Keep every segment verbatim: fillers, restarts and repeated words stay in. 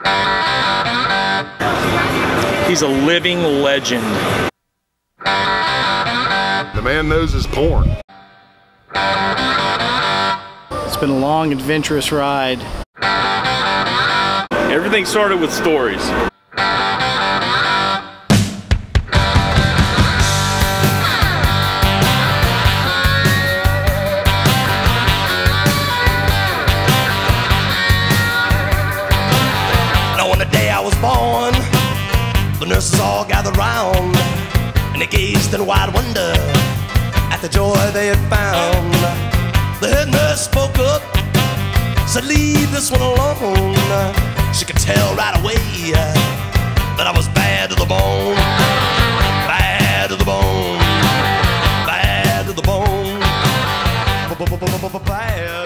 He's a living legend. The man knows his porn. It's been a long, adventurous ride. Everything started with stories. On the day I was born, the nurses all gathered round, and they gazed in wide wonder at the joy they had found. The head nurse spoke up, said, "Leave this one alone." She could tell right away that I was bad to the bone, bad to the bone, bad to the bone, bad.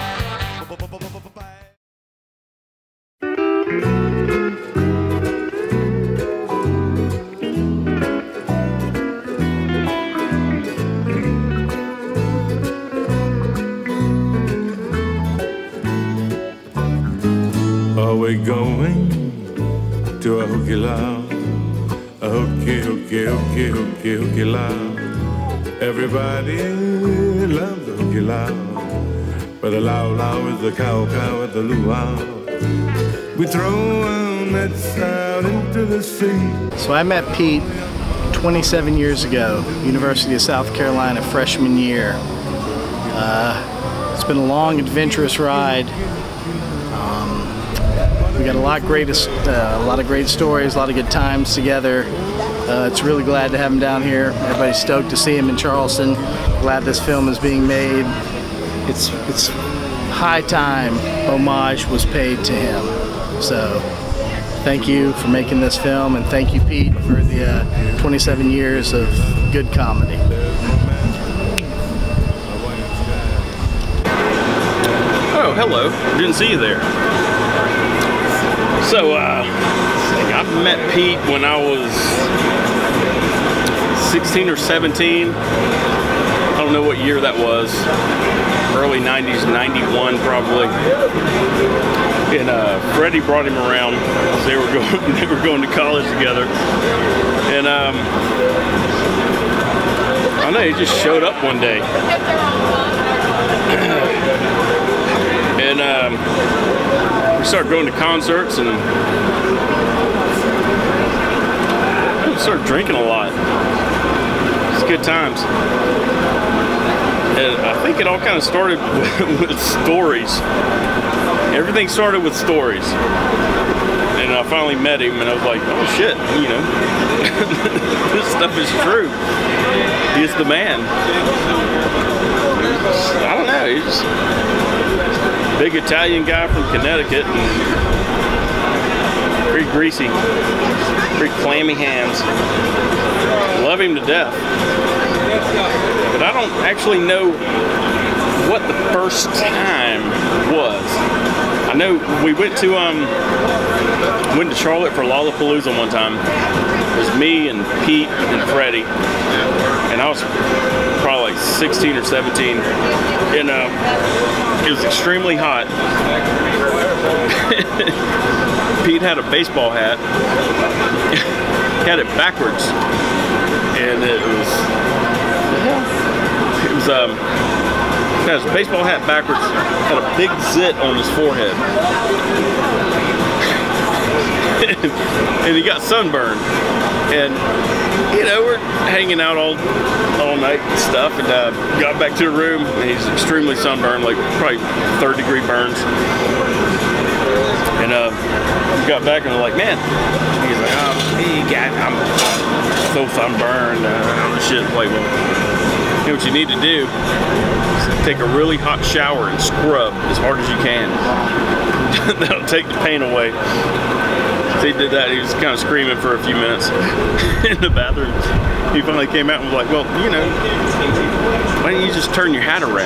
Are we going to a hooky loud? A hooky, hooky, hooky, hooky, hooky loud. Everybody loves the hooky loud, but the loud loud is the cow cow with the luau. We throw our nets out into the sea. So I met Pete twenty-seven years ago, University of South Carolina, freshman year. Uh, it's been a long, adventurous ride. Um, we got a lot, greatest, uh, a lot of great stories, a lot of good times together. Uh, it's really glad to have him down here. Everybody's stoked to see him in Charleston. Glad this film is being made. It's it's high time homage was paid to him. So thank you for making this film, and thank you, Pete, for the uh, twenty-seven years of good comedy. Oh, hello. Didn't see you there. So, uh, I met Pete when I was sixteen or seventeen. I don't know what year that was. Early nineties, ninety-one probably. And uh, Freddie brought him around. They were going, they were going to college together. And um, I don't know, he just showed up one day. And um, we started going to concerts, and we started drinking a lot. It's good times. And I think it all kind of started with, with stories. Everything started with stories. And I finally met him, and I was like, oh shit, you know, this stuff is true. He's the man. I don't know, he's just a big Italian guy from Connecticut, and pretty greasy, pretty clammy hands. Love him to death. But I don't actually know what the first time was. I know we went to um went to Charlotte for Lollapalooza one time. It was me and Pete and Freddie, and I was probably like sixteen or seventeen, and uh, it was extremely hot. Pete had a baseball hat, had it backwards, and it was it was um. Had his baseball hat backwards, had a big zit on his forehead. And he got sunburned. And, you know, we're hanging out all all night and stuff, and uh, got back to the room, and he's extremely sunburned, like probably third degree burns. And uh, we got back, and we're like, man, he's like, oh, hey, God, I'm so sunburned. Uh, shit, like, well, you know what you need to do? Take a really hot shower and scrub as hard as you can. That'll take the pain away. So he did that. He was kind of screaming for a few minutes in the bathroom. He finally came out and was like, well, you know, why don't you just turn your hat around?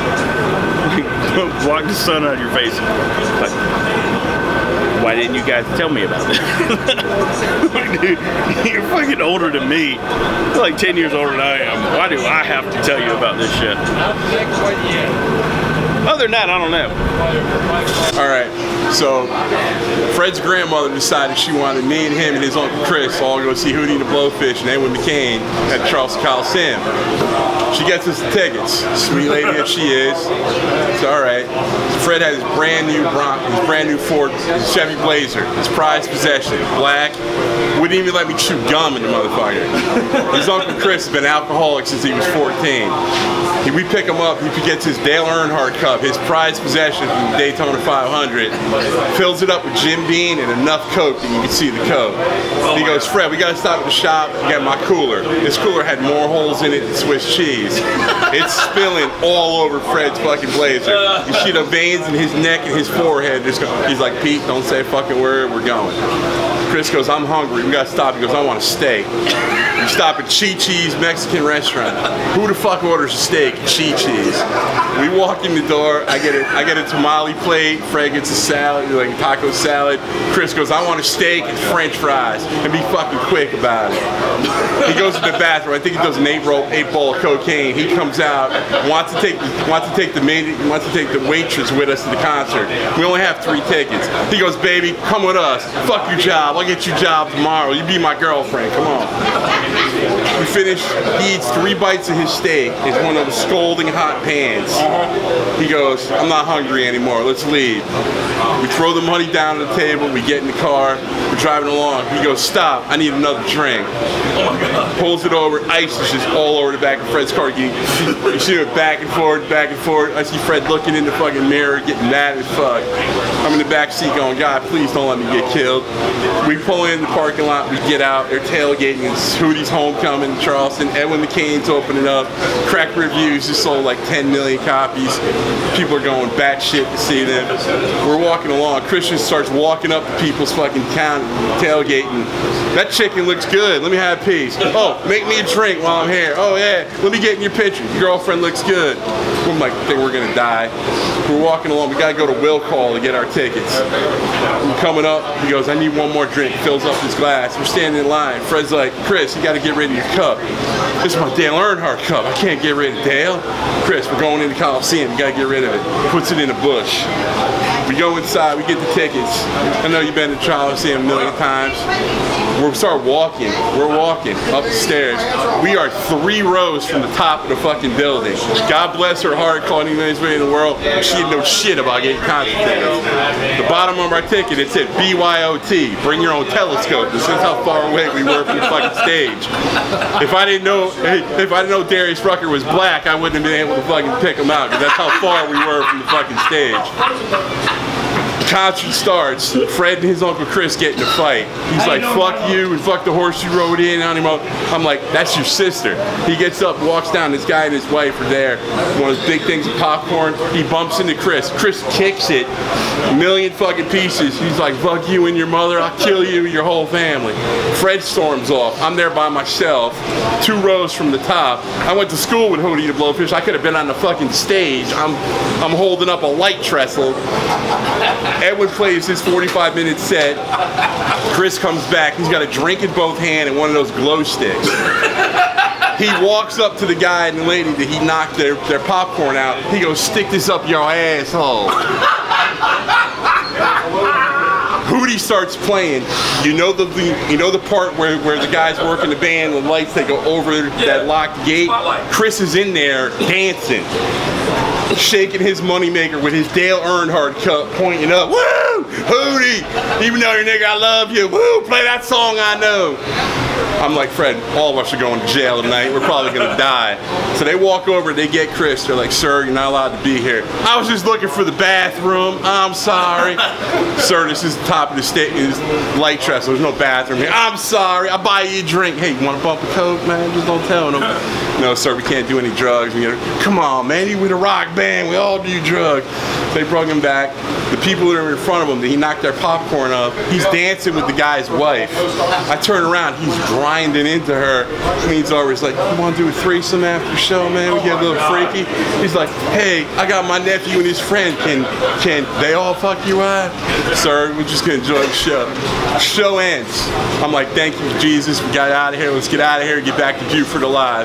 Block the sun out of your face. Like, why didn't you guys tell me about this? Dude, you're fucking older than me. You're like ten years older than I am. Why do I have to tell you about this shit? Other than that, I don't know. All right. So Fred's grandmother decided she wanted me and him and his Uncle Chris all go see Hootie and the Blowfish and Edwin McCain at Charleston Coliseum. She gets us the tickets. Sweet lady that she is. It's all right. Fred has his brand new Bron his brand new Ford his Chevy Blazer, his prized possession, black. Wouldn't even let me chew gum in the motherfucker. His Uncle Chris has been alcoholic since he was fourteen. He, we pick him up, he gets his Dale Earnhardt Cup, his prized possession from the Daytona five hundred, fills it up with Jim Beam and enough Coke that you can see the Coke. He goes, Fred, we gotta stop at the shop and get my cooler. This cooler had more holes in it than Swiss cheese. It's spilling all over Fred's fucking Blazer. You see the veins in his neck and his forehead. Just go, he's like, Pete, don't say a fucking word, we're going. Chris goes, I'm hungry, we gotta stop. He goes, I want a steak. We stop at Chi-Chi's Mexican restaurant. Who the fuck orders a steak at Chi-Chi's? We walk in the door, I get a, I get a tamale plate, Fred gets a salad, like a taco salad. Chris goes, I want a steak and French fries, and be fucking quick about it. He goes to the bathroom, I think he does an eight roll, eight ball of cocaine. He comes out, wants to take, wants to take the maid, wants to take the waitress with us to the concert. We only have three tickets. He goes, baby, come with us. Fuck your job, I'll get you a job tomorrow. You be my girlfriend, come on. We finish, he eats three bites of his steak. It's one of the scalding hot pans. He goes, I'm not hungry anymore, let's leave. We throw the money down on the table, we get in the car, we're driving along. He goes, stop, I need another drink. Pulls it over, ice is just all over the back of Fred's car. You, you see it back and forth, back and forth. I see Fred looking in the fucking mirror, getting mad as fuck. I'm in the back seat going, God, please don't let me get killed. We pull in the parking lot, we get out, they're tailgating, it's Hootie's homecoming, Charleston, Edwin McCain's opening up, Crack Reviews just sold like ten million copies. People are going batshit to see them. We're walking along, Christian starts walking up to people's fucking town, tailgating. That chicken looks good, let me have a piece. Oh, make me a drink while I'm here. Oh yeah, let me get in your picture. Your girlfriend looks good. I'm like, I think we're gonna die. We're walking along, we gotta go to Will Call to get our tickets. We're coming up, he goes, I need one more drink, fills up his glass. We're standing in line. Fred's like, Chris, you gotta get rid of your cup. This is my Dale Earnhardt cup, I can't get rid of Dale. Chris, we're going into Coliseum, you gotta get rid of it. Puts it in a bush. We go inside, we get the tickets. I know you've been to Coliseum a million times. We start walking, we're walking up the stairs. We are three rows from the top of the fucking building. God bless her heart, calling anybody in the world, and she didn't know shit about getting concert tickets. The bottom of our ticket, it said B Y O T, bring your own telescope. This is how far away we were from the fucking stage. If I didn't know, if I didn't know Darius Rucker was black, I wouldn't have been able to fucking pick him out, because that's how far we were from the fucking stage. Concert starts, Fred and his Uncle Chris get in a fight. He's like, fuck you and fuck the horse you rode in on him. I'm like, that's your sister. He gets up, walks down, this guy and his wife are there. One of those big things of popcorn. He bumps into Chris. Chris kicks it, a million fucking pieces. He's like, fuck you and your mother, I'll kill you and your whole family. Fred storms off. I'm there by myself, two rows from the top. I went to school with Hootie the Blowfish. I could have been on the fucking stage. I'm, I'm holding up a light trestle. Edwin plays his forty-five minute set. Chris comes back. He's got a drink in both hands and one of those glow sticks. He walks up to the guy and the lady that he knocked their, their popcorn out. He goes, stick this up your asshole. Hootie starts playing. You know the, the you know the part where, where the guys working the band, the lights, they go over yeah. that locked gate. Chris is in there dancing, shaking his moneymaker with his Dale Earnhardt cup, pointing up. Woo! Hootie! Even though your nigga, I love you. Woo! Play that song I know. I'm like, Fred, all of us are going to jail tonight. We're probably going to die. So they walk over, they get Chris. They're like, sir, you're not allowed to be here. I was just looking for the bathroom. I'm sorry. Sir, this is the top of the state, light trestle. There's no bathroom here. I'm sorry. I'll buy you a drink. Hey, you want a bump of coke, man? Just don't tell them. No, sir, we can't do any drugs. Come on, man. He with a rock band. We all do drugs. They brought him back. The people that are in front of him, he knocked their popcorn up. He's dancing with the guy's wife. I turn around. He's grinding into her. Leans over. He's like, you want to do a threesome after the show, man? We get a little freaky. He's like, hey, I got my nephew and his friend. Can can they all fuck you out? Sir, we're just going to enjoy the show. Show ends. I'm like, thank you, Jesus. We got out of here. Let's get out of here and get back to Buford alive.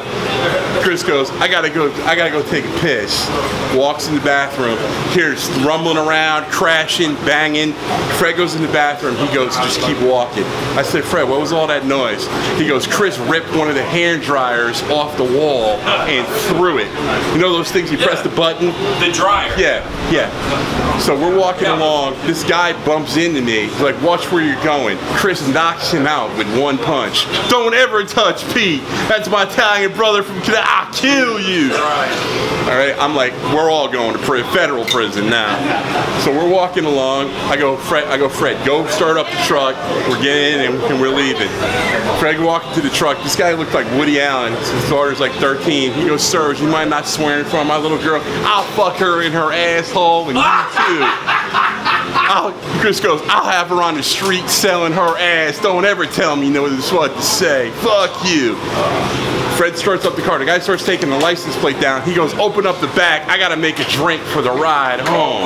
Chris goes, I gotta go, I gotta go take a piss. Walks in the bathroom, hears rumbling around, crashing, banging. Fred goes in the bathroom, he goes, just keep walking. I said, Fred, what was all that noise? He goes, Chris ripped one of the hand dryers off the wall and threw it. You know those things you press the button? The dryer. Yeah, yeah. So we're walking yeah. along, this guy bumps into me, he's like, watch where you're going. Chris knocks him out with one punch. Don't ever touch Pete. That's my Italian brother from Canada. I'll kill you. All right, I'm like, we're all going to pri federal prison now. So we're walking along. I go, Fred, I go, Fred, go start up the truck. We're getting in and, and we're leaving. Fred walked to the truck. This guy looked like Woody Allen. His daughter's like thirteen. He goes, sir, you mind not swearing in front of my little girl? I'll fuck her in her asshole and you too. I'll, Chris goes, I'll have her on the street selling her ass. Don't ever tell me you know what to say. Fuck you. Fred starts up the car. The guy starts taking the license plate down. He goes, open up the back. I gotta make a drink for the ride home.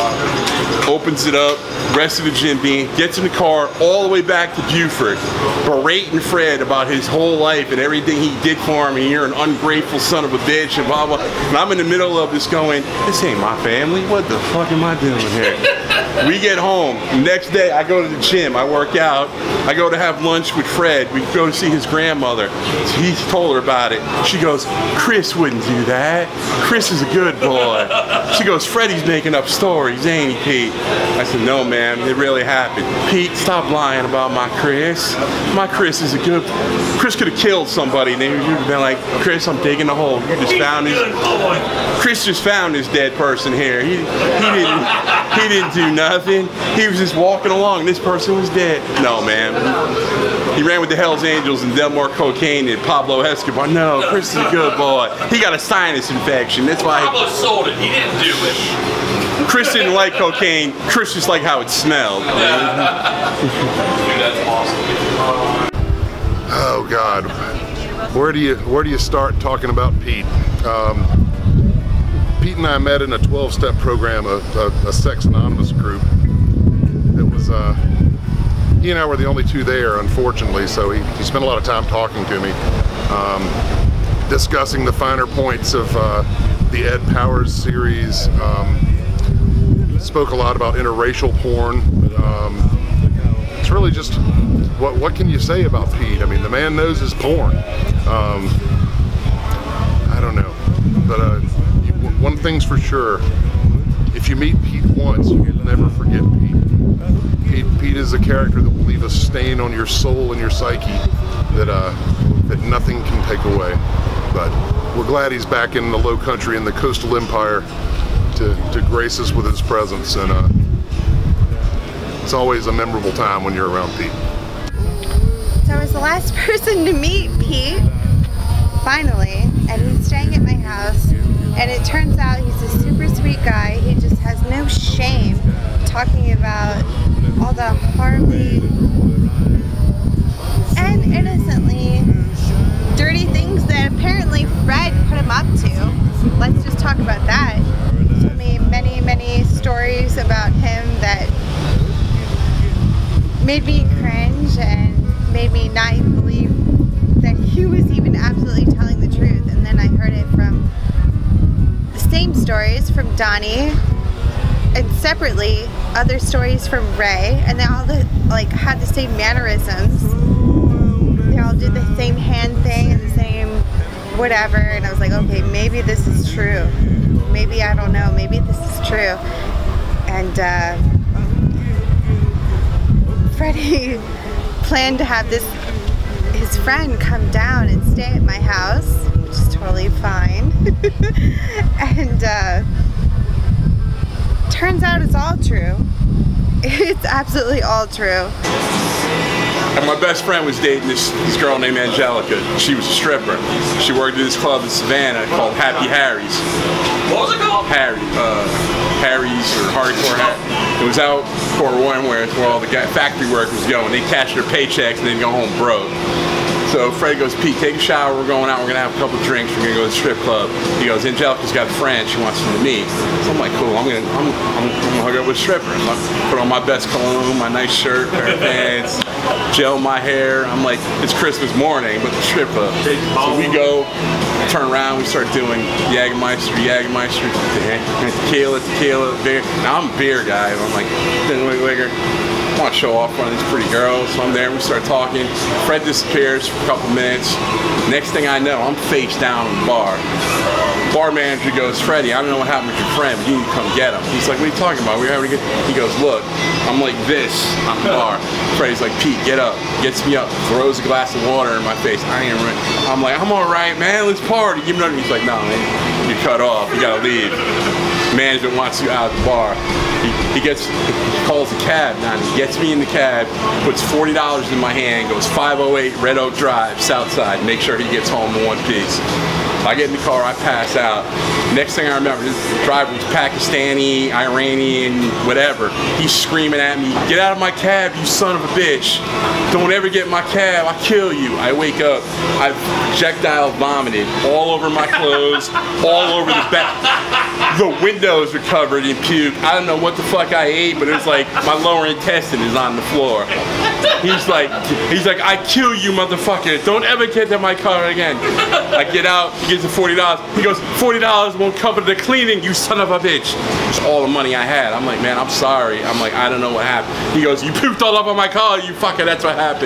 Opens it up, rest of the Jim Beam, gets in the car all the way back to Buford, berating Fred about his whole life and everything he did for him, and you're an ungrateful son of a bitch, and blah, blah. And I'm in the middle of this going, this ain't my family. What the fuck am I doing here? We get home. Next day, I go to the gym. I work out. I go to have lunch with Fred. We go to see his grandmother. He told her about it. She goes, Chris wouldn't do that. Chris is a good boy. She goes, Freddie's making up stories, ain't he, Pete? I said, no, man, it really happened. Pete, stop lying about my Chris. My Chris is a good... Chris could have killed somebody, and then you'd have been like, Chris, I'm digging a hole. You just found his... Chris just found this dead person here. He, he didn't... He didn't do nothing. He was just walking along. This person was dead. No, man. He ran with the Hells Angels and dealt more cocaine than Pablo Escobar. No, Chris is a good boy. He got a sinus infection. That's why. Pablo sold it. He didn't do it. Chris didn't like cocaine. Chris just liked how it smelled. Dude, that's awesome. Oh God, where do you where do you start talking about Pete? Um, Pete and I met in a twelve-step program, a, a, a Sex Anonymous group. It was, uh, he and I were the only two there, unfortunately, so he, he spent a lot of time talking to me, um, discussing the finer points of uh, the Ed Powers series. Um, spoke a lot about interracial porn. Um, it's really just, what, what can you say about Pete? I mean, the man knows his porn. Um, I don't know, but uh, one thing's for sure, if you meet Pete once, you'll never forget Pete. Pete. Pete is a character that will leave a stain on your soul and your psyche that uh, that nothing can take away. But we're glad he's back in the Low Country in the Coastal Empire to, to grace us with his presence, and uh, it's always a memorable time when you're around Pete. So I was the last person to meet Pete, finally, and he's staying at my house. And it turns out he's a super sweet guy. He just has no shame talking about all the horribly and innocently dirty things that apparently Fred put him up to. Let's just talk about that. He told me many, many stories about him that made me cringe and made me not even believe that he was even absolutely telling the truth. And then I heard it from same stories from Donnie, and separately other stories from Ray, and they all the, like had the same mannerisms. They all did the same hand thing and the same whatever, and I was like, okay, maybe this is true. Maybe, I don't know, maybe this is true. And uh, Freddie planned to have this his friend come down and stay at my house, which is totally fine. And uh, turns out it's all true. It's absolutely all true. And my best friend was dating this, this girl named Angelica. She was a stripper. She worked at this club in Savannah called Happy Harry's. What was it called? Harry. Uh, Harry's or Hardcore Harry. It was out for one where, where all the factory workers go and they cash their paychecks and then go home broke. So Fred goes, Pete, take a shower, we're going out, we're going to have a couple of drinks, we're going to go to the strip club. He goes, Angelica's got a friend, she wants to meet. So I'm like, cool, I'm going to I'm, I'm, I'm gonna hook up with strippers. I put on my best cologne, my nice shirt, pair of pants, gel my hair. I'm like, it's Christmas morning, but the strip club. So we go turn around, we start doing Jägermeister, Jägermeister, tequila, tequila, beer. Now I'm a beer guy, and I'm like, liquor. I want to show off one of these pretty girls, so I'm there, we start talking. Fred disappears for a couple minutes. Next thing I know, I'm face down in the bar. Bar manager goes, Freddie, I don't know what happened with your friend, but you need to come get him. He's like, what are you talking about? We're having a good... He goes, look, I'm like this on the bar. Freddie's like, Pete, get up. Gets me up, throws a glass of water in my face. I ain't right. I'm like, I'm all right, man, let's party. Give me another. He's like, no, man, you're cut off. You gotta leave. Management wants you out of the bar. He, he gets, he calls a cab now. He gets me in the cab, puts forty dollars in my hand, goes five oh eight Red Oak Drive, South Side, make sure he gets home in one piece. I get in the car, I pass out. Next thing I remember, this driver was Pakistani, Iranian, whatever. He's screaming at me, get out of my cab, you son of a bitch. Don't ever get in my cab, I'll kill you. I wake up, I've projectile vomited all over my clothes, all over the back. The windows are covered in puke. I don't know what the fuck I ate, but it was like my lower intestine is on the floor. He's like, he's like, I kill you, motherfucker. Don't ever get in my car again. I get out, he gives the forty dollars. He goes, forty dollars won't cover the cleaning, you son of a bitch. It's all the money I had. I'm like, man, I'm sorry. I'm like, I don't know what happened. He goes, you pooped all up on my car, you fucker, that's what happened.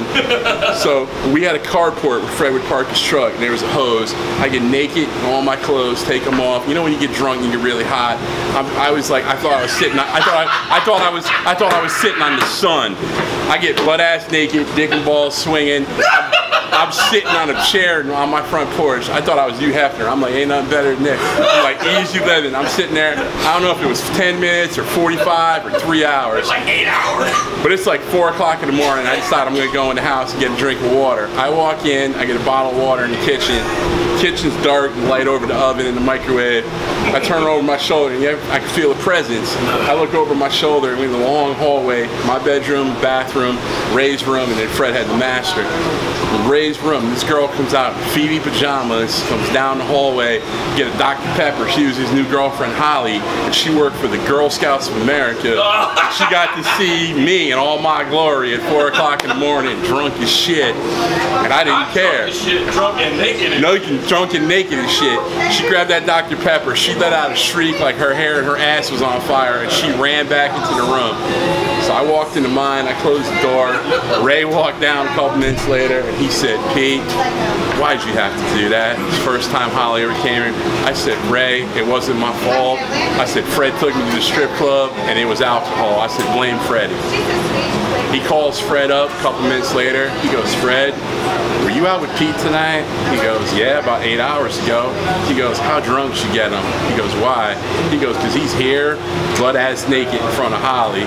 So we had a carport where Fred would park his truck, and there was a hose. I get naked, all my clothes, take them off. You know when you get drunk and you get really hot? I'm, I was like, I thought I was sitting, I thought I, I thought I was, I thought I was sitting on the sun. I get butt ass naked, dick and balls swinging. I'm, I'm sitting on a chair on my front porch. I thought I was Hugh Hefner. I'm like, ain't nothing better than this. I'm like, easy living. I'm sitting there. I don't know if it was ten minutes or forty-five or three hours. It's like eight hours. But it's like four o'clock in the morning. I decide I'm gonna go in the house and get a drink of water. I walk in. I get a bottle of water in the kitchen. Kitchen's dark and light over the oven and the microwave. I turn over my shoulder and I can feel a presence. I look over my shoulder and we're in the long hallway. My bedroom, bathroom, Ray's room, and then Fred had the master. In Ray's room, this girl comes out in Phoebe pajamas, comes down the hallway, get a Doctor Pepper. She was his new girlfriend, Holly, and she worked for the Girl Scouts of America. She got to see me in all my glory at four o'clock in the morning, drunk as shit, and I didn't care. Drunk as shit, drunk and naked. No, you can drunk and naked as shit. She grabbed that Doctor Pepper. She let out a shriek like her hair and her ass was on fire, and she ran back into the room. So I walked into mine. I closed the door. Ray walked down a couple minutes later, and he said, Pete, why'd you have to do that? It's the first time Holly ever came in. I said, Ray, it wasn't my fault. I said, Fred took me to the strip club, and it was alcohol. I said, blame Freddie. He calls Fred up a couple minutes later. He goes, Fred, were you out with Pete tonight? He goes, yeah, about eight hours ago. He goes, how drunk did you get him? He goes, why? He goes, because he's here, butt-ass naked in front of Holly,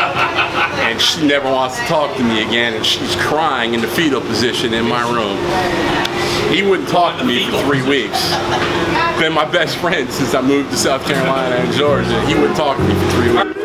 and she never wants to talk to me again, and she's crying in the fetal position in my room. He wouldn't talk to me for three weeks. Been my best friend since I moved to South Carolina and Georgia. He wouldn't talk to me for three weeks.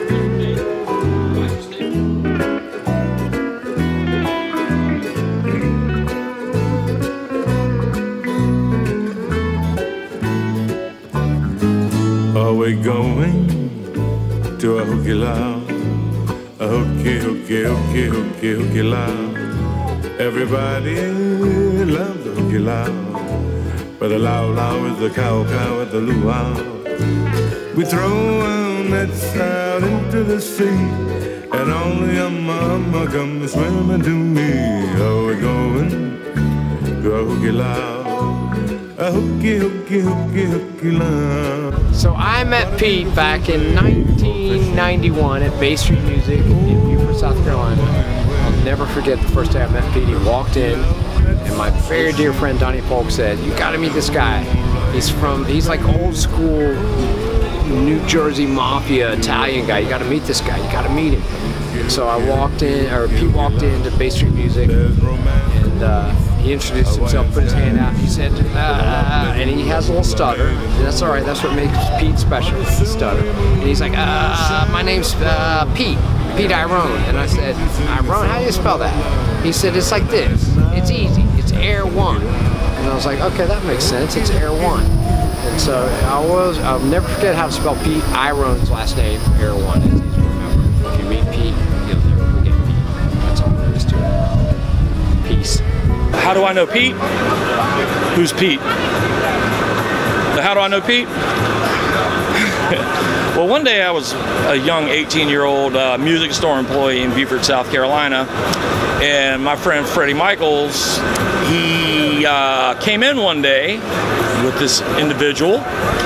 Are we going to a hooky lounge? A hooky, hooky, hooky, hooky, hooky lounge. Everybody loves the hooky lounge, but the loud loud is the cow cow at the luau. We throw our nets out into the sea, and only a mama comes swimming to me. Are we going to a hooky lounge? A hooky, hooky, hooky, hooky lounge. So I met Pete back in nineteen ninety-one at Bay Street Music in Beaufort, South Carolina. I'll never forget the first day I met Pete. He walked in, and my very dear friend Donnie Polk said, "You got to meet this guy. He's from, he's like old school New Jersey mafia Italian guy. You got to meet this guy. You got to meet him." So I walked in, or Pete walked into Bay Street Music, and uh, he introduced himself, put his hand out, he said, uh, and he has a little stutter. And that's all right, that's what makes Pete special, the stutter. And he's like, uh, my name's uh, Pete, Pete Airone. And I said, Airone, how do you spell that? He said, it's like this, it's easy, it's Air One. And I was like, okay, that makes sense, it's Air One. And so I was, I'll never forget how to spell Pete Airone's last name, Air One. It's easy to remember. If you meet Pete, you'll never forget Pete. That's all there is to it. Peace. How do I know Pete? Who's Pete? how do I know Pete? Well, one day I was a young eighteen-year-old uh, music store employee in Beaufort, South Carolina, and my friend Freddie Michaels, he uh, came in one day with this individual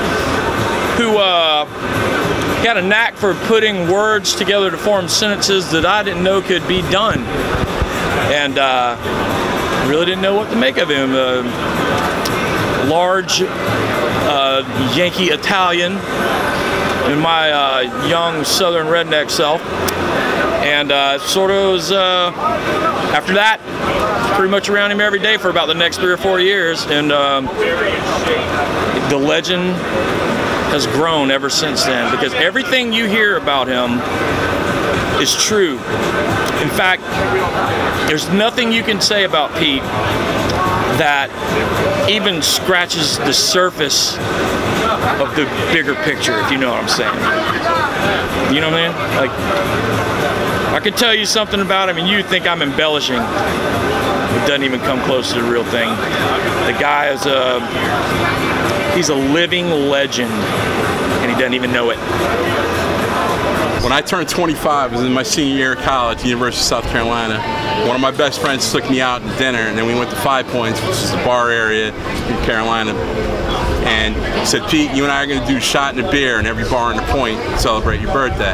who uh, had a knack for putting words together to form sentences that I didn't know could be done, and uh, really didn't know what to make of him. Uh, large uh, Yankee Italian in my uh, young southern redneck self, and uh, sort of was uh, after that pretty much around him every day for about the next three or four years, and um, the legend has grown ever since then, because everything you hear about him is true. In fact, there's nothing you can say about Pete that even scratches the surface of the bigger picture, if you know what I'm saying. You know what I mean? Like, I could tell you something about him and you think I'm embellishing. It doesn't even come close to the real thing. The guy is a, he's a living legend, and he doesn't even know it. When I turned twenty-five, I was in my senior year of college, University of South Carolina. One of my best friends took me out to dinner, and then we went to Five Points, which is the bar area in Carolina. And he said, Pete, you and I are going to do a shot and a beer in every bar in the Point to celebrate your birthday.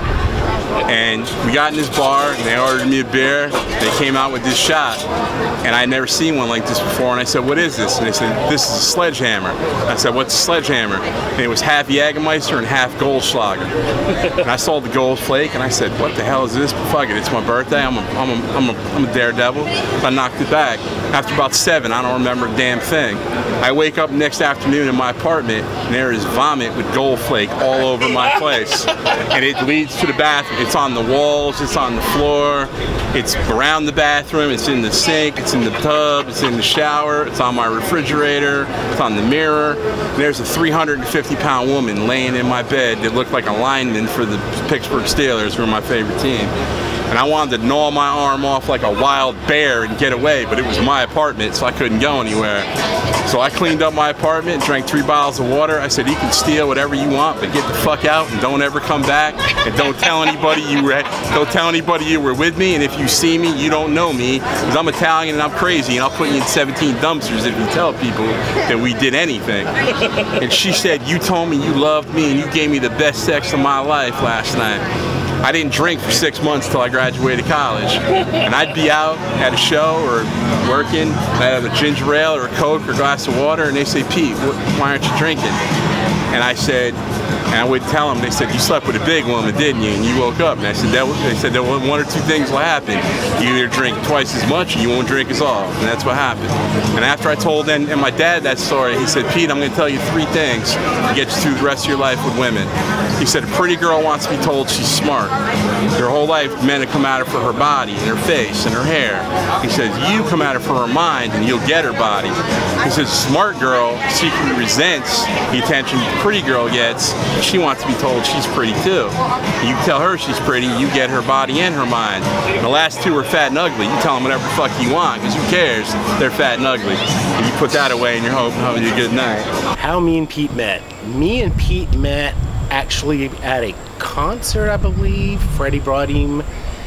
And we got in this bar, and they ordered me a beer. They came out with this shot, and I had never seen one like this before. And I said, what is this? And they said, this is a sledgehammer. I said, what's a sledgehammer? And it was half Jägermeister and half Goldschlager. And I saw the gold flake, and I said, what the hell is this? But fuck it, it's my birthday. I'm a, I'm a, I'm a, I'm a daredevil. So I knocked it back. After about seven, I don't remember a damn thing. I wake up next afternoon in my apartment, and there is vomit with gold flake all over my place. And it leads to the bathroom. It's on the walls, it's on the floor, it's around the bathroom, it's in the sink, it's in the tub, it's in the shower, it's on my refrigerator, it's on the mirror. And there's a three hundred fifty pound woman laying in my bed that looked like a lineman for the Pittsburgh Steelers, who are my favorite team. And I wanted to gnaw my arm off like a wild bear and get away, but it was my apartment, so I couldn't go anywhere. So I cleaned up my apartment, drank three bottles of water. I said, you can steal whatever you want, but get the fuck out and don't ever come back. And don't tell anybody you were, don't tell anybody you were with me. And if you see me, you don't know me, because I'm Italian and I'm crazy, and I'll put you in seventeen dumpsters if you tell people that we did anything. And she said, you told me you loved me and you gave me the best sex of my life last night. I didn't drink for six months till I graduated college. And I'd be out at a show or working, I'd have a ginger ale or a Coke or a glass of water, and they say, Pete, why aren't you drinking? And I said, and I would tell them, they said, you slept with a big woman, didn't you? And you woke up. And I said, that, they said, that one or two things will happen. You either drink twice as much or you won't drink as all. And that's what happened. And after I told and, and my dad that story, he said, Pete, I'm going to tell you three things to get you through the rest of your life with women. He said, a pretty girl wants to be told she's smart. Her whole life, men have come at her for her body and her face and her hair. He says, you come at her for her mind and you'll get her body. He says, smart girl secretly resents the attention the pretty girl gets. She wants to be told she's pretty too. You tell her she's pretty, you get her body and her mind. And the last two are fat and ugly. You tell them whatever the fuck you want, because who cares? They're fat and ugly. And you put that away and you're hoping having a good night. How me and Pete met. Me and Pete met actually at a concert, I believe. Freddie brought him,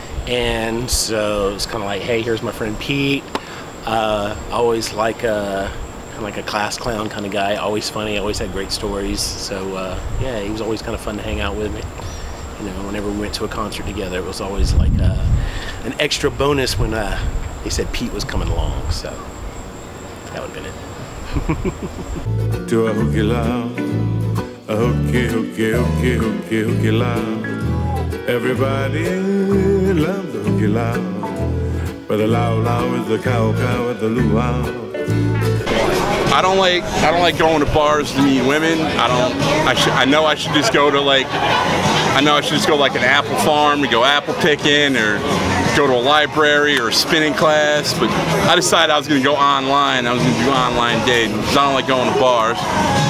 and so it's kind of like, hey, here's my friend Pete. Uh, always like a kind of like a class clown kind of guy. Always funny. Always had great stories. So uh, yeah, he was always kind of fun to hang out with me. You know, whenever we went to a concert together, it was always like uh, an extra bonus when uh, they said Pete was coming along. So that would have been it. To a hooky loud, a hooky, hooky, hooky, hooky, hooky loud. Everybody loves the hooky loud, but the loud, loud is the cow, cow is the luau. I don't like I don't like going to bars to meet women. I don't. I should. I know I should just go to like. I know I should just go like an apple farm to go apple picking, or go to a library or a spinning class. But I decided I was going to go online. I was going to do online dating because I don't like going to bars.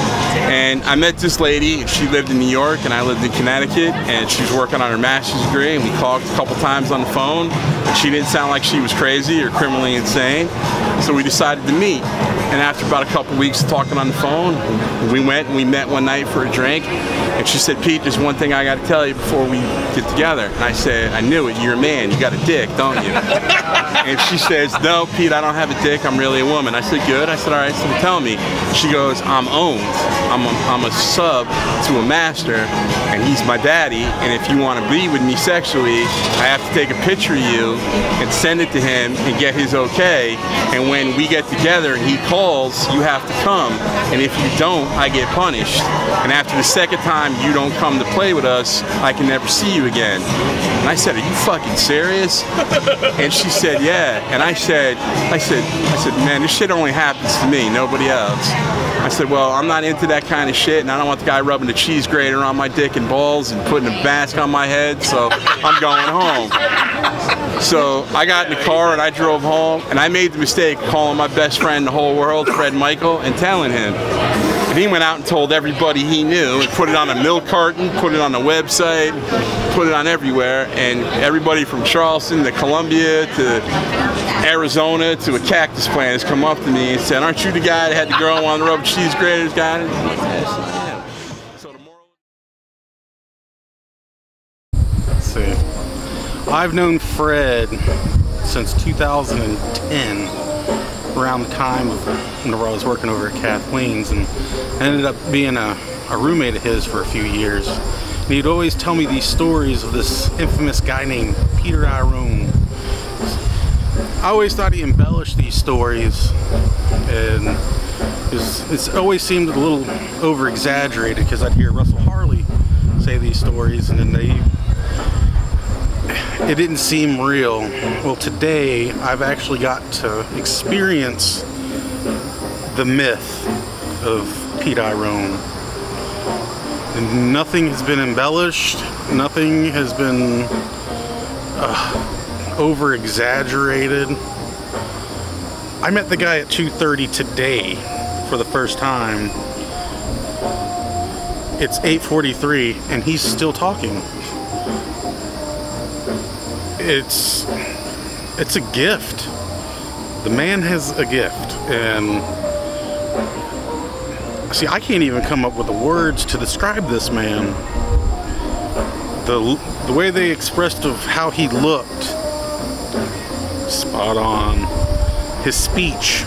And I met this lady, and she lived in New York, and I lived in Connecticut, and she was working on her master's degree, and we talked a couple times on the phone. She didn't sound like she was crazy or criminally insane, so we decided to meet. And after about a couple weeks of talking on the phone, we went and we met one night for a drink, and she said, Pete, there's one thing I got to tell you before we get together. And I said, I knew it, you're a man, you got a dick, don't you? And she says, no, Pete, I don't have a dick, I'm really a woman. I said, good. I said, all right, so tell me. She goes, I'm owned. I'm a, I'm a sub to a master, and he's my daddy, and if you want to be with me sexually, I have to take a picture of you and send it to him and get his okay, and when we get together and he calls, you have to come, and if you don't, I get punished. And after the second time you don't come to play with us, I can never see you again. And I said, are you fucking serious? And she said, yeah. And I said, I said, I said, man, this shit only happens to me, nobody else. I said, well, I'm not into that kind of shit, and I don't want the guy rubbing the cheese grater on my dick and balls and putting a mask on my head, so I'm going home. So I got in the car and I drove home, and I made the mistake of calling my best friend in the whole world, Fred Michael, and telling him. And he went out and told everybody he knew, and put it on a milk carton, put it on the website, put it on everywhere, and everybody from Charleston to Columbia to Arizona to a cactus plant has come up to me and said, aren't you the guy that had the girl on the rubber cheese graters guy? I'm like, yes, I am. So the moral... Let's see. I've known Fred since two thousand ten, around the time of whenever I was working over at Kathleen's, and I ended up being a, a roommate of his for a few years. And he'd always tell me these stories of this infamous guy named Peter Airone. I always thought he embellished these stories, and it's, it's always seemed a little over exaggerated, because I'd hear Russell Harley say these stories and then they it didn't seem real. Well, today I've actually got to experience the myth of Pete Airone. And nothing has been embellished, nothing has been uh, over exaggerated. I met the guy at two thirty today for the first time. It's eight forty-three and he's still talking. It's it's a gift. The man has a gift, and see, I can't even come up with the words to describe this man. The the way they expressed of how he looked, spot on. His speech,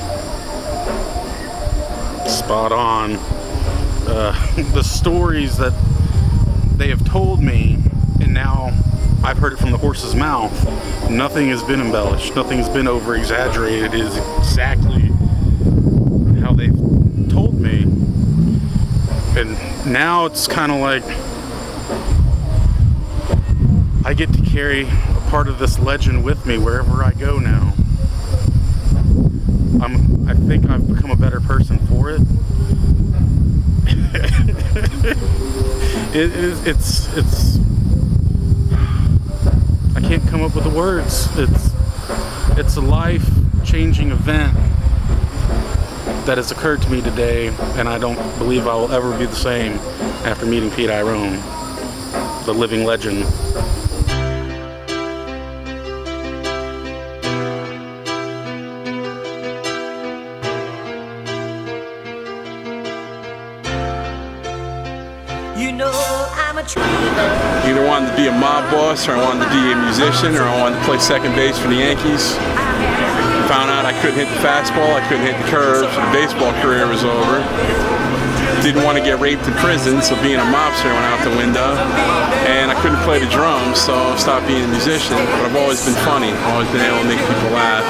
spot on. Uh, the stories that they have told me, and now I've heard it from the horse's mouth. Nothing has been embellished. Nothing has been over exaggerated. It is exactly how they've told me. And now it's kind of like I get to carry a part of this legend with me wherever I go now. I'm, I think I've become a better person for it. it is, it's, it's, I can't come up with the words. It's, it's a life-changing event that has occurred to me today, and I don't believe I will ever be the same after meeting Pete Airone, the living legend. You know I'm a true. Either wanted to be a mob boss, or I wanted to be a musician, or I wanted to play second base for the Yankees. Found out I couldn't hit the fastball, I couldn't hit the curve, so the baseball career was over. Didn't want to get raped in prison, so being a mobster went out the window. And I couldn't play the drums, so I stopped being a musician. But I've always been funny, I've always been able to make people laugh.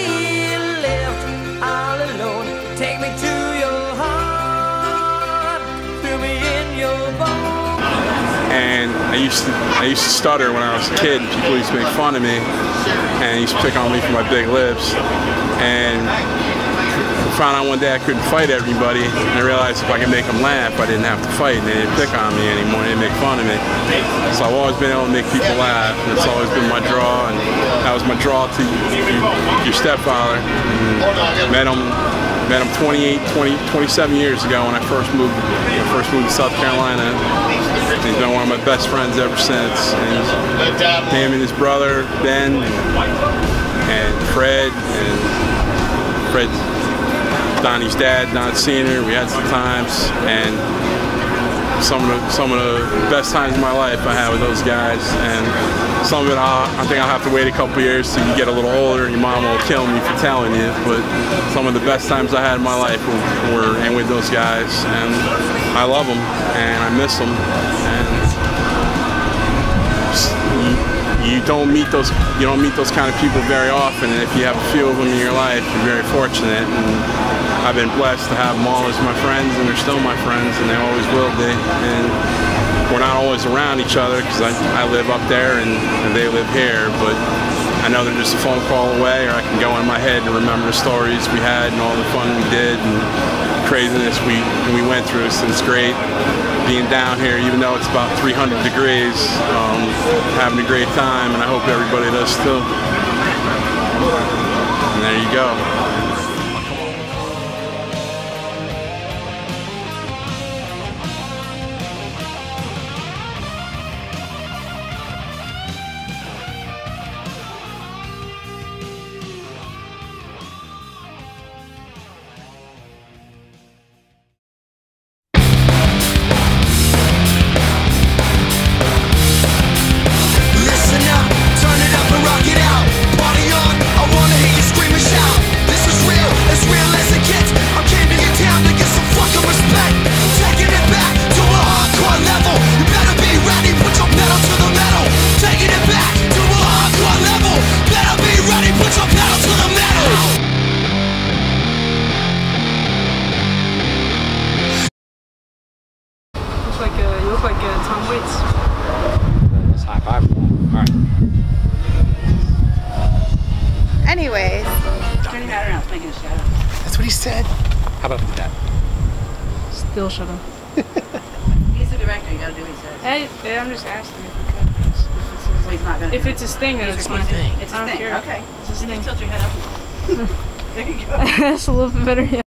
And I used to I used to stutter when I was a kid, and people used to make fun of me, and they used to pick on me for my big lips. And I found out one day I couldn't fight everybody, and I realized if I could make them laugh, I didn't have to fight, and they didn't pick on me anymore, they didn't make fun of me. So I've always been able to make people laugh, and it's always been my draw, and that was my draw to your stepfather. And met him Met him twenty-eight, twenty, twenty-seven years ago when I first moved, when I first moved to South Carolina. And he's been one of my best friends ever since. And him and his brother Ben and Fred and Fred, Donnie's dad, Don Senior We had some times, and some of the some of the best times of my life I had with those guys. And some of it, I'll, I think I'll have to wait a couple years till you get a little older and your mom will kill me for telling you. But some of the best times I had in my life were, were and with those guys, and I love them and I miss them. And you, you don't meet those you don't meet those kind of people very often. And if you have a few of them in your life, you're very fortunate. And I've been blessed to have them all as my friends, and they're still my friends, and they always will be. And we're not always around each other because I, I live up there and, and they live here, but I know they're just a phone call away, or I can go in my head and remember the stories we had and all the fun we did and craziness we, we went through. So it's great being down here, even though it's about three hundred degrees, um, having a great time, and I hope everybody does too. And there you go. Anyways. Turning that around, it's making a shadow. That's what he said. How about that? Still shadow. He's the director, you gotta do what he says. Hey, yeah, I'm just asking if we could. If it's, Well, he's not gonna if it's his thing, then it's my thing. It's I his don't thing, care. okay. It's his Then thing. you tilt your head up. There you go. That's a little bit better, yeah.